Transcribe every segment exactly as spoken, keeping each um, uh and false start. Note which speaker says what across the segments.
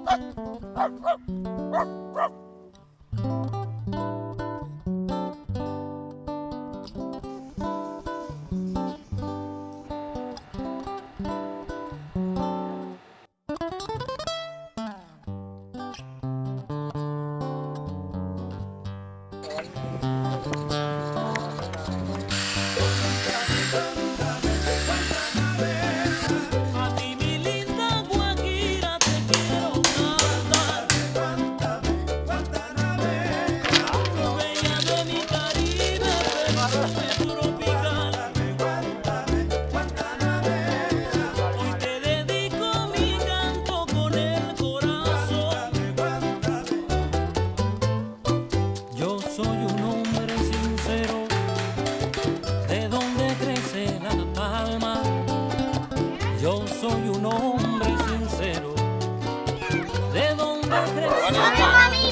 Speaker 1: Yo soy un hombre sincero, de donde crecí.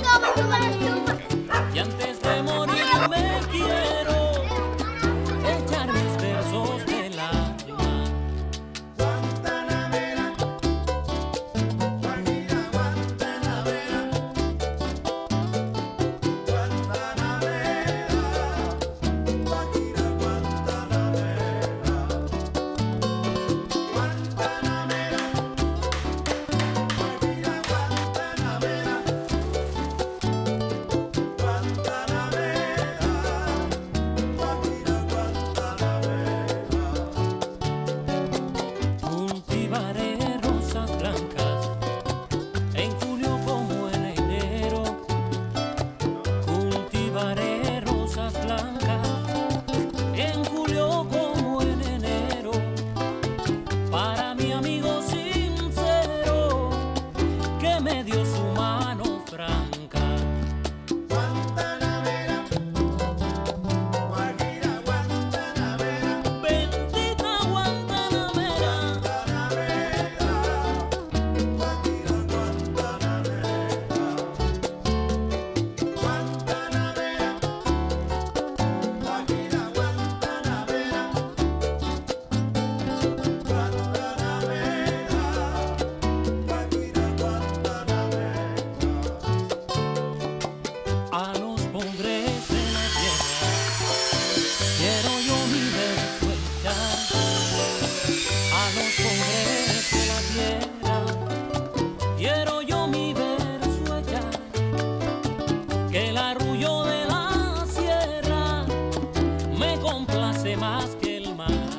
Speaker 1: Y antes de morir me quiero echar mis versos del alma.
Speaker 2: Guantanamera, Guajira, Guantanamera, Guantanamera, Guajira, Guantanamera, Guantanamera, Guajira, Guantanamera,
Speaker 1: Cultivaré rosas blancas en julio como en enero. Cultivaré rosas blancas en julio como en enero. Para mi amigo sincero que me dio su mano franca.
Speaker 2: Guantanamera, Guajira, Guantanamera,
Speaker 1: Bendita Guantanamera,
Speaker 2: Guantanamera, Guajira, Guantanamera, Guantanamera, Guajira, Guantanamera, Guantanamera, Guajira, Guantanamera.
Speaker 1: a los pobres de la tierra quiero yo mi verso echar. A los pobres de la tierra quiero yo mi verso echar. Que el arrullo de la sierra me complace más que el mar.